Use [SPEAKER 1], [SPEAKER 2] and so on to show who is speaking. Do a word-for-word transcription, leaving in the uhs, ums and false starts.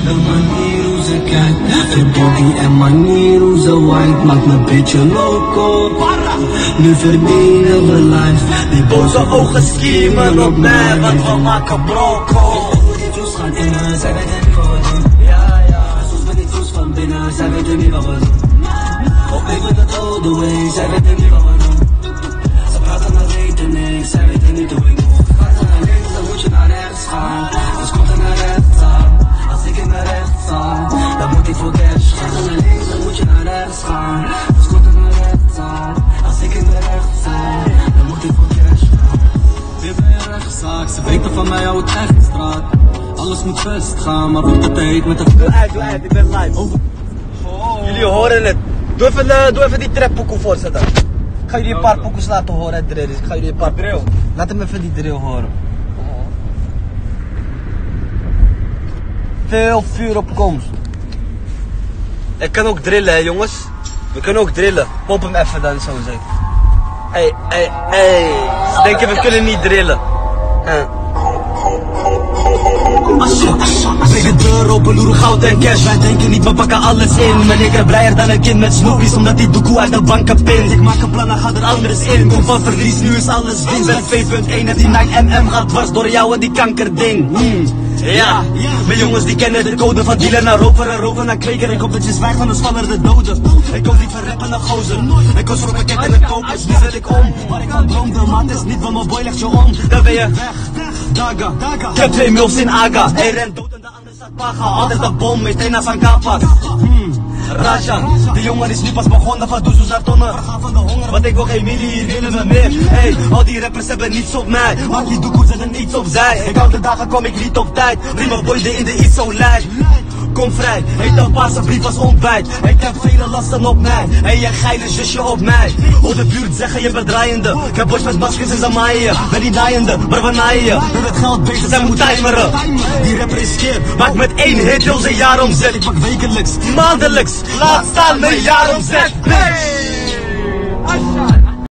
[SPEAKER 1] De manier hoe ze kijkt, de body en manier hoe ze white maakt me een beetje loco. Nu verdienen we life, die boze ogen schiemen op mij, want we maken broco. Die juice gaan innen, zij weten niet wat we doen. Ja, ja, soms met die juice van binnen, zij weten niet wat we doen. Op even de oude way, zij weten niet wat we doen. Ze praten naar weten niks, zij weten niet hoe ik moet. Gaat ze naar links, dan moet je naar rechts gaan. Dus komt er naar rechts aan, als ik in naar rechts aan, dan moet ik voor cash gaan. Gaat ze naar links, dan moet je naar rechts gaan. Dus komt er naar rechts aan, als ik in naar rechts aan, dan moet ik voor cash gaan. Weer bij een rechtszaak, ze weten van mij hoe het echt straat. Alles moet vast gaan, maar wordt het te heet met de...
[SPEAKER 2] Doe uit, doe uit, ik ben live. Oh. Jullie horen het. Doe even, uh, doe even die trappokoe voorzetten. Ik ga jullie een paar pokoes laten horen uit drill. Dus ik ga jullie een paar drill. Laat hem even die drill horen. Veel vuur op komst. Ik kan ook drillen, hè jongens. We kunnen ook drillen. Pop hem even dan, zo zeg. Hey, hey, hey. Ze denken we kunnen niet drillen. Uh. Breek de deur open, loeren goud en cash. Wij denken niet, we pakken alles in. Mijn ik blijer dan een kind met snoepies, omdat die doekoe uit de banken pint. Ik maak een plan, dan gaat er anders in. Kom van verlies, nu is alles winst. Ben twee punt één en die negen M M gaat dwars door jou en die kankerding. Hmm. Ja, mijn jongens die kennen de code van dealer naar rover en rover naar kweker. Ik hoop dat je zwijgt van de spanner de doden. Ik koop niet van rappen naar gozer. Ik koos voor pakket en de kopers, nu zet ik om. Maar ik had droom, de maat is niet van mijn boy, legt je om. Dan ben je weg, daga. Ik heb twee milfs in Aga. Hij rent dood en de ander staat paga. Altijd een bom, meteen naar zijn kapas. Hmm. Raja, de jongen is nu pas begonnen van doezoes naar tonnen. Van de honger, want ik wil geen milli, hier willen we meer. Hey, al die rappers hebben niets op mij. Maak die doekoes zetten niets opzij. Ik hou de dagen, kom ik niet op tijd. Prima boy, de in de iets zo lijf. Kom vrij, heet een paarse brief als ontbijt. Ik heb vele lasten op mij, hey je geile zusje op mij. Op de buurt zeggen je bedraaiende. Ik heb boys met maskers en zamaaien. Ben die naaiende, maar we naaien. Met het geld bezig zijn moet timeren. Die rapper is skeer, maak met één hit heel zijn jaar omzet. Ik pak wekelijks, maandelijks, laat staan mijn jaar omzet. Hey!